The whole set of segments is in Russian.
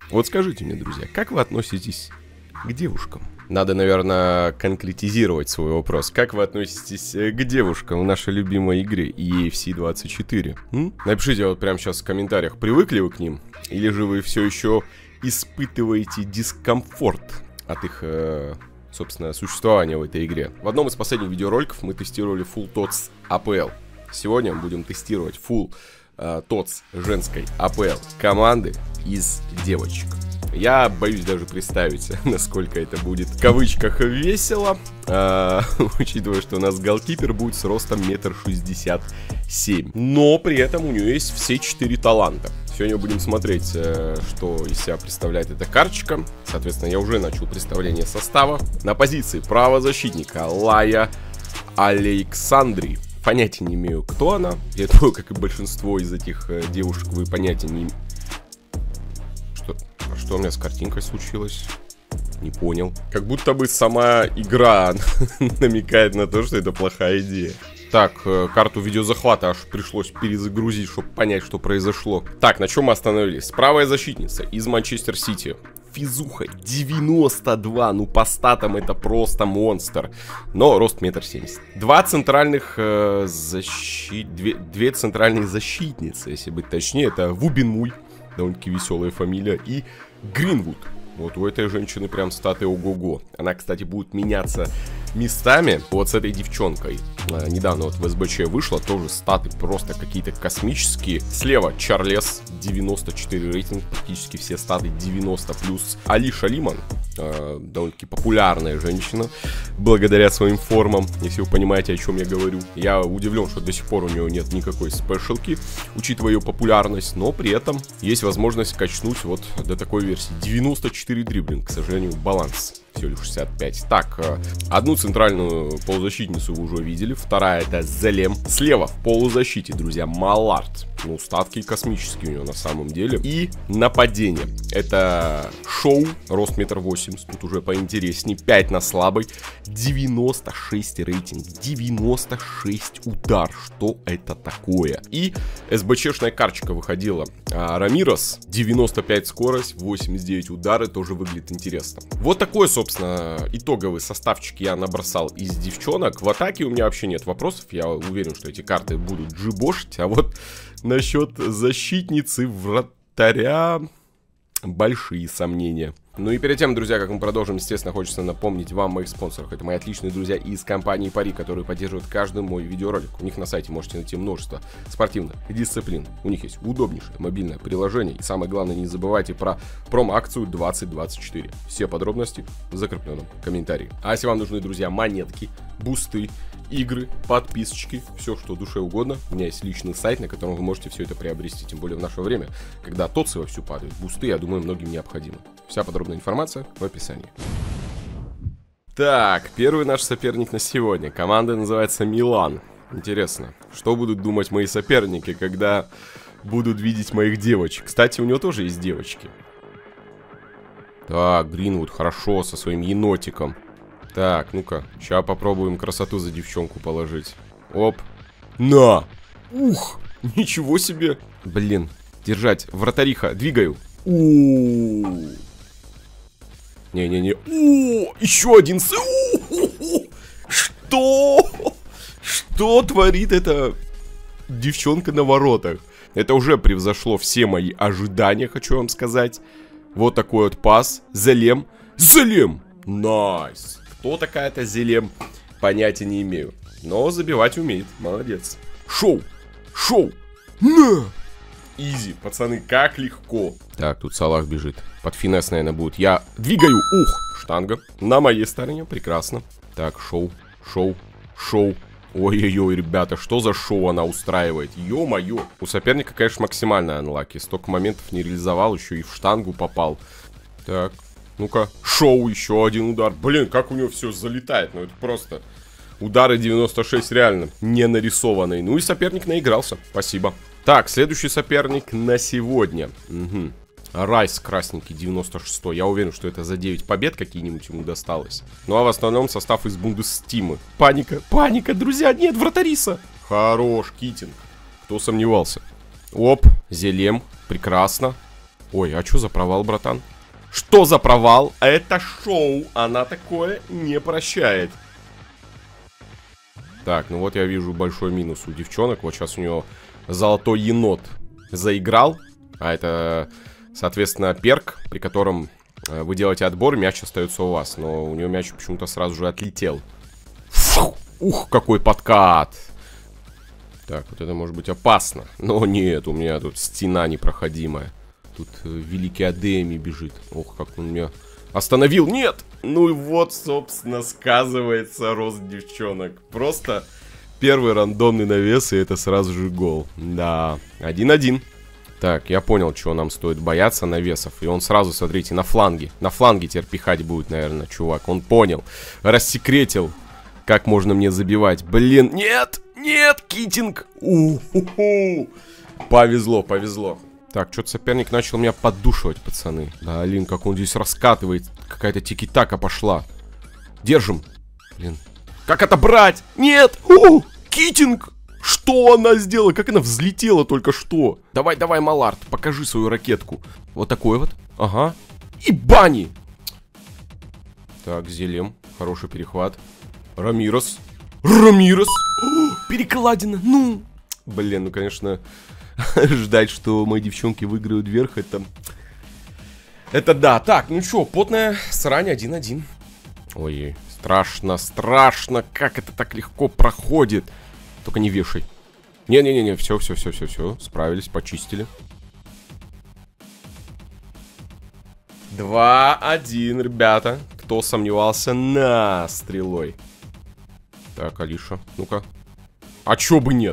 Вот скажите мне, друзья, как вы относитесь к девушкам? Надо, наверное, конкретизировать свой вопрос. Как вы относитесь к девушкам в нашей любимой игре EAFC 24? Напишите вот прямо сейчас в комментариях, привыкли вы к ним? Или же вы все еще испытываете дискомфорт от их, собственно, существования в этой игре? В одном из последних видеороликов мы тестировали Full TOTS APL. Сегодня мы будем тестировать Full TOTS женской APL команды из девочек. Я боюсь даже представить, насколько это будет в кавычках весело, учитывая, что у нас голкипер будет с ростом 1,67 м. Но при этом у нее есть все 4 таланта. Сегодня будем смотреть, что из себя представляет эта карточка. Соответственно, я уже начал представление состава. На позиции правозащитника Лая Александри. Понятия не имею, кто она. Я думаю, как и большинство из этих девушек, вы понятия не имеете. Что у меня с картинкой случилось? Не понял. Как будто бы сама игра намекает на то, что это плохая идея. Так, карту видеозахвата аж пришлось перезагрузить, чтобы понять, что произошло. Так, на чем мы остановились? Правая защитница из Манчестер Сити. Физуха 92, ну по статам это просто монстр. Но рост 1,70 м. Две центральные защитницы, если быть точнее. Это Вубинмуй, довольно-таки веселая фамилия, и Гринвуд. Вот у этой женщины прям статы ого-го. Она, кстати, будет меняться местами вот с этой девчонкой. Недавно вот в СБЧ вышла, тоже статы просто какие-то космические. Слева Чарлес, 94 рейтинг, практически все статы 90+. Алиша Лиман, довольно-таки популярная женщина, благодаря своим формам, если вы понимаете, о чем я говорю. Я удивлен, что до сих пор у нее нет никакой спешалки, учитывая ее популярность, но при этом есть возможность качнуть вот до такой версии. 94 дриблинг, к сожалению, баланс всего лишь 65. Так, одну центральную полузащитницу вы уже видели, вторая это Зелем. Слева в полузащите, друзья, Малард. Ну, статки космические у него на самом деле. И нападение. Это Шоу, рост 1,80 м, тут уже поинтересней. 5 на слабой, 96 рейтинг, 96 удар. Что это такое? И СБЧшная карточка выходила. Рамирос, 95 скорость, 89 удары, тоже выглядит интересно. Вот такой, собственно, итоговый составчик я набросал из девчонок. В атаке у меня вообще нет вопросов. Я уверен, что эти карты будут джибошить. А вот насчет защитницы вратаря большие сомнения. Ну и перед тем, друзья, как мы продолжим, естественно, хочется напомнить вам, моих спонсоров. Это мои отличные друзья из компании Пари, которые поддерживают каждый мой видеоролик. У них на сайте можете найти множество спортивных дисциплин. У них есть удобнейшее мобильное приложение. И самое главное, не забывайте про промо-акцию 2024. Все подробности в закрепленном комментарии. А если вам нужны, друзья, монетки, бусты, игры, подписочки, все, что душе угодно, у меня есть личный сайт, на котором вы можете все это приобрести. Тем более в наше время, когда тотсы вовсю падают, бусты, я думаю, многим необходимо. Вся подробная информация в описании. Так, первый наш соперник на сегодня. Команда называется Милан. Интересно, что будут думать мои соперники, когда будут видеть моих девочек? Кстати, у него тоже есть девочки. Так, Гринвуд, хорошо, со своим енотиком. Так, ну-ка, сейчас попробуем красоту за девчонку положить. Оп. На! Ух! Ничего себе! Блин, держать. Вратариха, двигаю. У-у-у. Не-не-не. О, еще один. Что? Что творит эта девчонка на воротах? Это уже превзошло все мои ожидания, хочу вам сказать. Вот такой вот пас. Зелем. Зелем! Найс! Кто такая-то Зелем? Понятия не имею. Но забивать умеет. Молодец. Шоу! Шоу! На! Изи, пацаны, как легко. Так, тут Салах бежит. Под финес, наверное, будет. Я двигаю. Ух, штанга. На моей стороне, прекрасно. Так, шоу, шоу, шоу. Ой-ой-ой, ребята, что за шоу она устраивает? Ё-моё. У соперника, конечно, максимальная анлаки. Столько моментов не реализовал, еще и в штангу попал. Так, ну-ка. Шоу, еще один удар. Блин, как у него все залетает. Ну, это просто... Удары 96 реально не нарисованные. Ну и соперник наигрался. Спасибо. Так, следующий соперник на сегодня. Угу. Райс красненький, 96. Я уверен, что это за 9 побед какие-нибудь ему досталось. Ну а в основном состав из Бундестимы. Паника, паника, друзья, нет, вратариса. Хорош, Китинг. Кто сомневался? Оп, Зелем, прекрасно. Ой, а что за провал, братан? Что за провал? Это шоу. Она такое не прощает. Так, ну вот я вижу большой минус у девчонок. Вот сейчас у него золотой енот заиграл. А это, соответственно, перк, при котором вы делаете отбор, мяч остается у вас. Но у него мяч почему-то сразу же отлетел. Фу, ух, какой подкат. Так, вот это может быть опасно. Но нет, у меня тут стена непроходимая. Тут великий Адеми бежит. Ох, как он меня остановил. Нет! Ну и вот, собственно, сказывается рост девчонок. Просто первый рандомный навес, и это сразу же гол. Да, 1-1. Так, я понял, чего нам стоит бояться навесов. И он сразу, смотрите, на фланге. На фланге теперь пихать будет, наверное, чувак. Он понял. Рассекретил, как можно мне забивать. Блин, нет! Нет, Китинг! У-ху-ху. Повезло, повезло. Так, что-то соперник начал меня поддушивать, пацаны. Да, блин, как он здесь раскатывает. Какая-то тики-така пошла. Держим. Блин. Как это брать? Нет! Китинг! Что она сделала? Как она взлетела только что? Давай, давай, Малард, покажи свою ракетку. Вот такой вот. Ага. И бани! Так, Зелем. Хороший перехват. Рамирес. Рамирес! Перекладина, ну! Блин, ну, конечно... Ждать, что мои девчонки выиграют вверх, это да. Так, ну что, потная срань 1-1. Ой, страшно, страшно. Как это так легко проходит. Только не вешай. Не-не-не, все, справились, почистили. 2-1, ребята. Кто сомневался, на стрелой. Так, Алиша, ну-ка. А чё бы нет?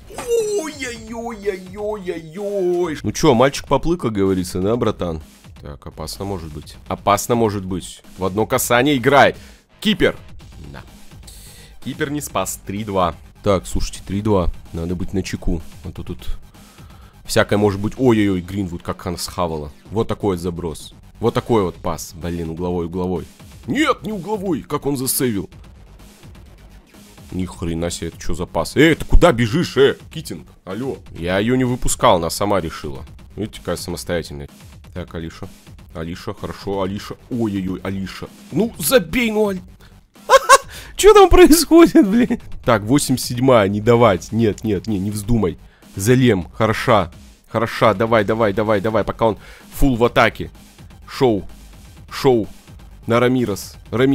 Ой-ой-ой-ой-ой-ой. Ну чё, мальчик поплыл, как говорится, да, братан? Так, опасно может быть. Опасно может быть. В одно касание играй. Кипер. Да. Кипер не спас. 3-2. Так, слушайте, 3-2. Надо быть начеку. А то тут всякое может быть. Ой-ой-ой, Гринвуд, как она схавала. Вот такой вот заброс. Вот такой вот пас. Блин, угловой. Нет, не угловой. Как он засейвил. Ни хрена себе, это что за пас? Ты куда бежишь, Китинг? Алло. Я ее не выпускал, она сама решила. Видите, какая самостоятельная. Так, Алиша. Алиша, хорошо, Алиша. Ой-ой-ой, Алиша. Ну, забей, ну, что там происходит, блин? Так, 87-я, не давать. Нет, не вздумай. Залем, хороша. Давай, пока он фул в атаке. Шоу. На Рамирес.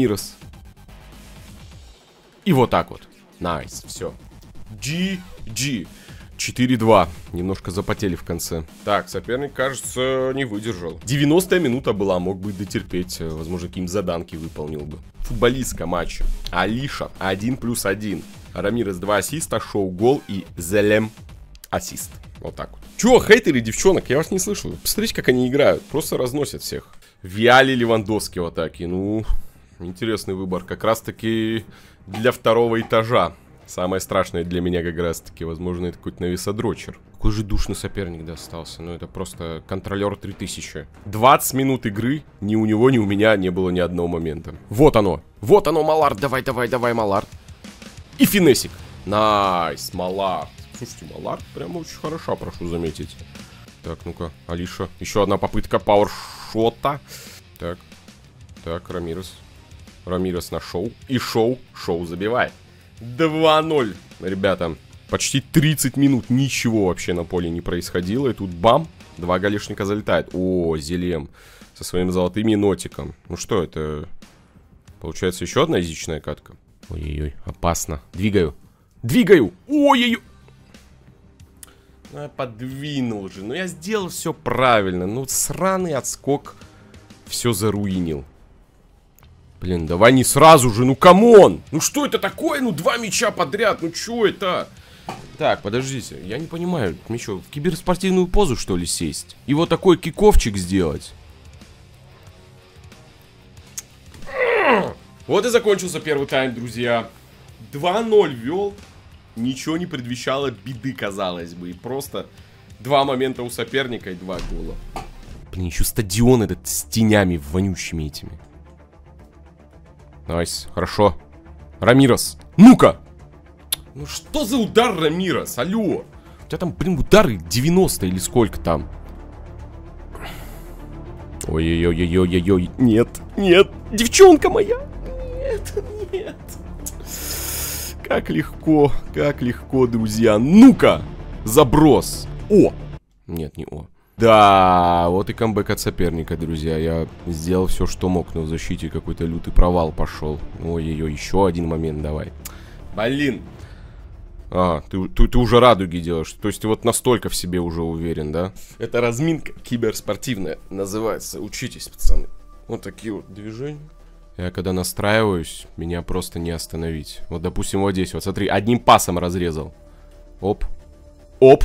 И вот так вот. Найс, все. GG. 4-2. Немножко запотели в конце. Так, соперник, кажется, не выдержал. 90-я минута была, мог бы дотерпеть. Возможно, какие-нибудь заданки выполнил бы. Футболистка матча. Алиша 1+1. Рамирес 2 ассиста, Шоу гол и Зелем ассист. Вот так вот. Чё, хейтеры девчонок? Я вас не слышал. Посмотрите, как они играют. Просто разносят всех. Виали Левандовский в атаке. Ну, интересный выбор. Как раз-таки для второго этажа. Самое страшное для меня как раз-таки, возможно, это какой-то навесодрочер. Какой же душный соперник достался. Ну, это просто контролер 3000. 20 минут игры. Ни у него, ни у меня не было ни одного момента. Вот оно, Малард. Давай, Малард. И финесик. Найс, Малард. Слушайте, Малард прям очень хороша, прошу заметить. Так, ну-ка, Алиша. Еще одна попытка пауэршота. Так, Рамирес. Рамирес на Шоу. И Шоу забивает. 2-0, ребята. Почти 30 минут ничего вообще на поле не происходило. И тут бам, 2 голешника залетает. О, Зелем со своим золотым енотиком. Ну что это? Получается еще одна язычная катка. Ой-ой-ой, опасно. Двигаю. Ой-ой-ой. Ну, я подвинул же. Ну, я сделал все правильно. Ну, сраный отскок все заруинил. Блин, давай не сразу же, ну камон! Ну что это такое? Ну 2 мяча подряд, ну что это? Так, подождите, я не понимаю, мне что, в киберспортивную позу что ли сесть? И вот такой киковчик сделать? Вот и закончился первый тайм, друзья. 2-0 вел, ничего не предвещало беды, казалось бы. И просто 2 момента у соперника и 2 гола. Блин, еще стадион этот с тенями вонючими этими. Найс, хорошо. Рамирес. Ну-ка! Ну что за удар, Рамирес? Алло! У тебя там, блин, удары 90 или сколько там? Ой-ой-ой-ой-ой-ой. Нет, нет, девчонка моя. Нет, нет. Как легко, друзья. Ну-ка, заброс. О! Нет, не О. Да, вот и камбэк от соперника, друзья. Я сделал все, что мог, но в защите какой-то лютый провал пошел. Ой-ой-ой, еще один момент давай. Блин. А, ты уже радуги делаешь. То есть ты вот настолько в себе уже уверен, да? Это разминка киберспортивная называется. Учитесь, пацаны. Вот такие вот движения. Я когда настраиваюсь, меня просто не остановить. Вот, допустим, вот здесь вот, смотри, одним пасом разрезал. Оп. Оп.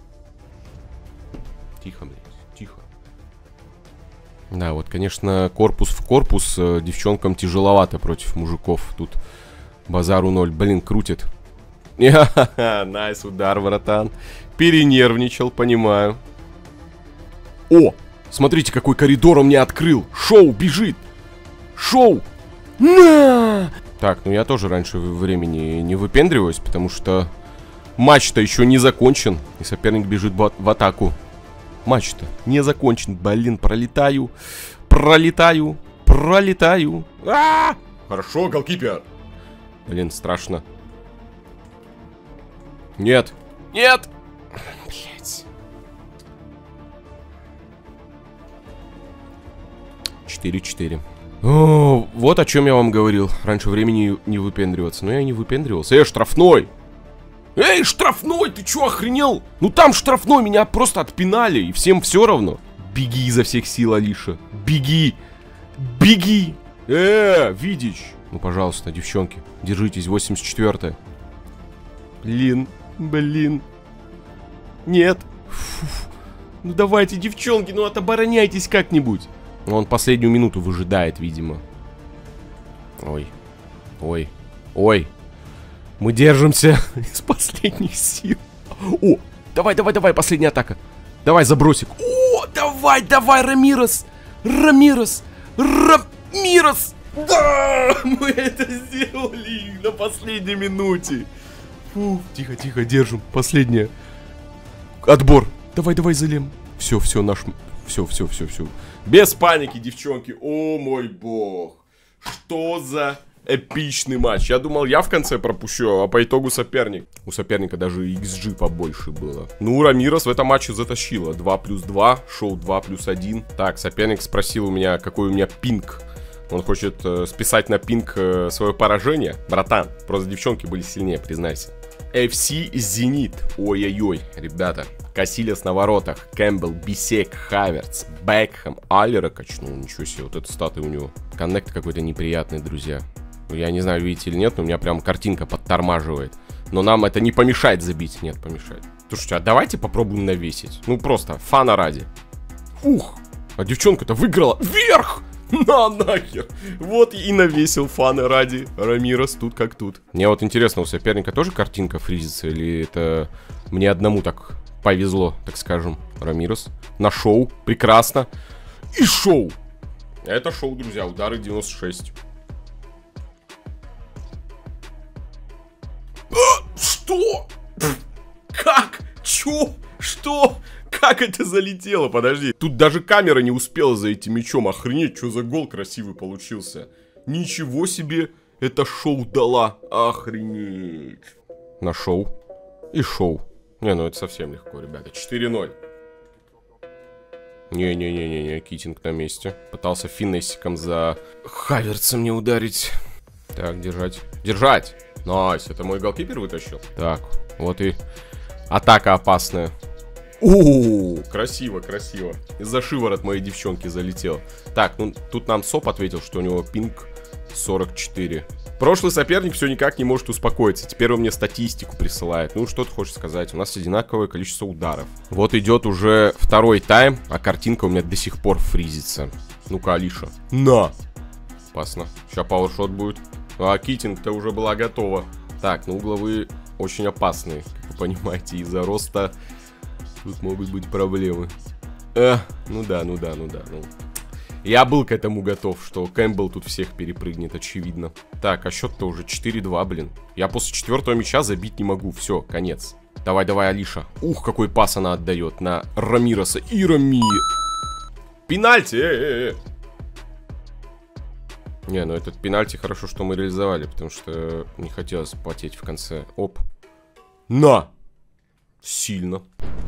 Тихо, блядь, тихо. Да, вот, конечно, корпус в корпус девчонкам тяжеловато против мужиков. Тут базару ноль. Блин, крутит. Найс удар, братан. Перенервничал, понимаю. О, смотрите, какой коридор он мне открыл. Шоу бежит. Шоу. На! Так, ну я тоже раньше времени не выпендриваюсь, потому что матч-то еще не закончен. И соперник бежит в атаку. Матч-то не закончен. Блин, пролетаю. Пролетаю. Пролетаю. А-а-а! Хорошо, голкипер. Блин, страшно. Нет. Нет. Блять. 4-4. О, вот о чем я вам говорил. Раньше времени не выпендриваться. Но я не выпендривался. Эй, штрафной! Эй, штрафной! Ты чё, охренел? Ну там штрафной, меня просто отпинали. И всем все равно. Беги изо всех сил, Алиша. Беги! Беги! Видич! Ну, пожалуйста, девчонки, держитесь, 84-е. Блин, блин. Нет. Фу. Ну давайте, девчонки, ну отобороняйтесь как-нибудь. Он последнюю минуту выжидает, видимо. Ой. Ой. Ой. Мы держимся из последних сил. О, давай, давай, давай, последняя атака. Давай, забросик. О, давай, давай, Рамирес. Рамирес. Рамирес. Да, мы это сделали на последней минуте. Фу, тихо, тихо, держим. Последняя. Отбор. Давай, давай, залем. Все, все, наш... Все. Без паники, девчонки. О мой бог. Что за эпичный матч. Я думал, я в конце пропущу, а по итогу соперник. У соперника даже XG побольше было. Ну, Рамирес в этом матче затащила. 2+2, шоу 2+1. Так, соперник спросил у меня, какой у меня пинг. Он хочет списать на пинг свое поражение. Братан, просто девчонки были сильнее, признайся. FC Зенит. Ой-ой-ой, ребята. Касильяс на воротах. Кэмпбелл, Бисек, Хаверц, Бекхэм, Аллера качнул. Ничего себе, вот это статы у него. Коннект какой-то неприятный, друзья. Я не знаю, видите или нет, но у меня прям картинка подтормаживает. Но нам это не помешает забить. Нет, помешает. Слушайте, а давайте попробуем навесить. Ну просто, фана ради. Ух, а девчонка-то выиграла. Вверх! На нахер! Вот и навесил фаны ради. Рамирес тут как тут. Мне вот интересно, у соперника тоже картинка фризится? Или это мне одному так повезло, так скажем. Рамирес на шоу. Прекрасно. И шоу. Это шоу, друзья. Удары 96. Что? Как? Чё? Что? Как это залетело? Подожди. Тут даже камера не успела за этим мячом. Охренеть, что за гол красивый получился. Ничего себе. Это шоу дала. Охренеть. На шоу. И шоу. Не, ну это совсем легко, ребята. 4-0. Не-не-не-не-не. Китинг на месте. Пытался финессиком за Хаверцем не ударить. Так, держать. Держать! Найс. Это мой голкипер вытащил. Так, вот и атака опасная. О, красиво, красиво. Из-за шиворот моей девчонки залетел. Так, ну тут нам СОП ответил, что у него пинг 44. Прошлый соперник все никак не может успокоиться. Теперь он мне статистику присылает. Ну, что ты хочешь сказать? У нас одинаковое количество ударов. Вот идет уже второй тайм, а картинка у меня до сих пор фризится. Ну-ка, Алиша. На! Опасно. Сейчас пауэршот будет. А китинг-то уже была готова. Так, ну угловые очень опасные. Как вы понимаете, из-за роста тут могут быть проблемы. Ну да. Я был к этому готов, что Кэмпбелл тут всех перепрыгнет, очевидно. Так, а счет-то уже 4-2, блин. Я после четвертого мяча забить не могу. Все, конец. Давай, Алиша. Ух, какой пас она отдает на Рамиреса. И Пенальти! Не, ну этот пенальти хорошо, что мы реализовали, потому что не хотелось потеть в конце. Оп. На! Сильно.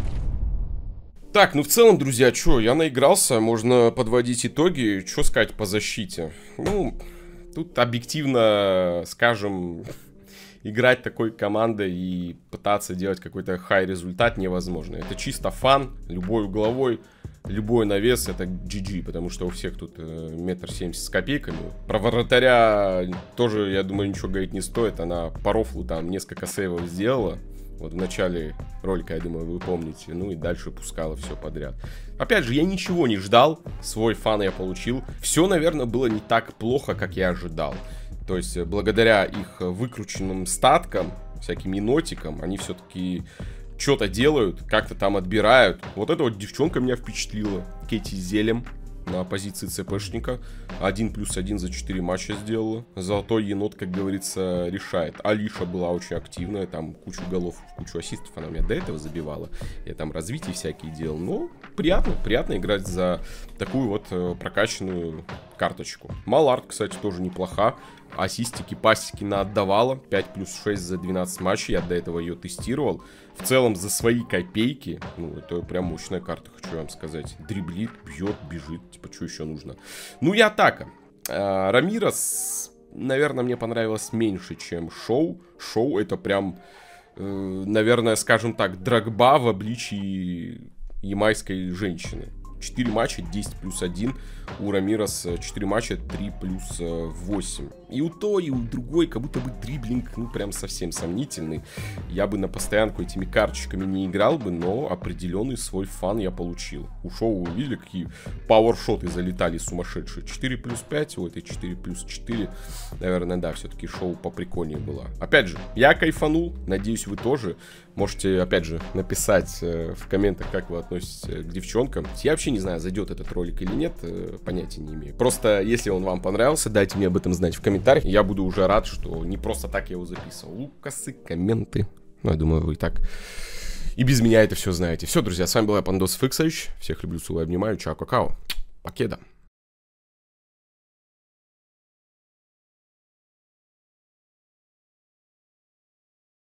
Так, ну в целом, друзья, что, я наигрался, можно подводить итоги. Что сказать по защите? Ну, тут объективно, скажем, играть такой командой и пытаться делать какой-то хай-результат невозможно. Это чисто фан, любой угловой, любой навес, это GG, потому что у всех тут 1,70 м с копейками. Про вратаря тоже, я думаю, ничего говорить не стоит, она по рофлу там несколько сейвов сделала. Вот в начале ролика, я думаю, вы помните. Ну и дальше пускала все подряд. Опять же, я ничего не ждал. Свой фан я получил. Все, наверное, было не так плохо, как я ожидал. То есть, благодаря их выкрученным статкам, всяким енотикам, они все-таки что-то делают, как-то там отбирают. Вот эта вот девчонка меня впечатлила. Кэти Зелем на позиции ЦПшника. 1+1 за 4 матча сделала. Золотой енот, как говорится, решает. Алиша была очень активная. Там кучу голов, кучу ассистов она меня до этого забивала. Я там развитие всякие делал. Но приятно играть за такую вот прокачанную карточку. Малард, кстати, тоже неплоха. Ассистики, пасики наотдавала. 5+6 за 12 матчей. Я до этого ее тестировал. В целом, за свои копейки, ну, это прям мощная карта, хочу вам сказать. Дриблит, бьет, бежит, типа, что еще нужно? Ну и атака. Рамирес, наверное, мне понравилось меньше, чем Шоу. Шоу это прям, наверное, скажем так, Дрогба в обличии ямайской женщины. 4 матча, 10+1. У Рамирес 4 матча, 3+8. И у той, и у другой, как будто бы дриблинг, ну, прям совсем сомнительный. Я бы на постоянку этими карточками не играл бы, но определенный свой фан я получил. У Шоу, вы видели, какие пауэршоты залетали сумасшедшие. 4+5, у этой 4+4. Наверное, да, все-таки Шоу поприкольнее была. Опять же, я кайфанул, надеюсь, вы тоже. Можете, опять же, написать в комментах, как вы относитесь к девчонкам. Я вообще не знаю, зайдет этот ролик или нет, понятия не имею. Просто, если он вам понравился, дайте мне об этом знать в комментариях. Я буду уже рад, что не просто так я его записывал. Лукасы, комменты. Ну, я думаю, вы и так и без меня это все знаете. Все, друзья, с вами был я, Пандос Фиксович. Всех люблю, целую, обнимаю. Чао, какао. Покеда.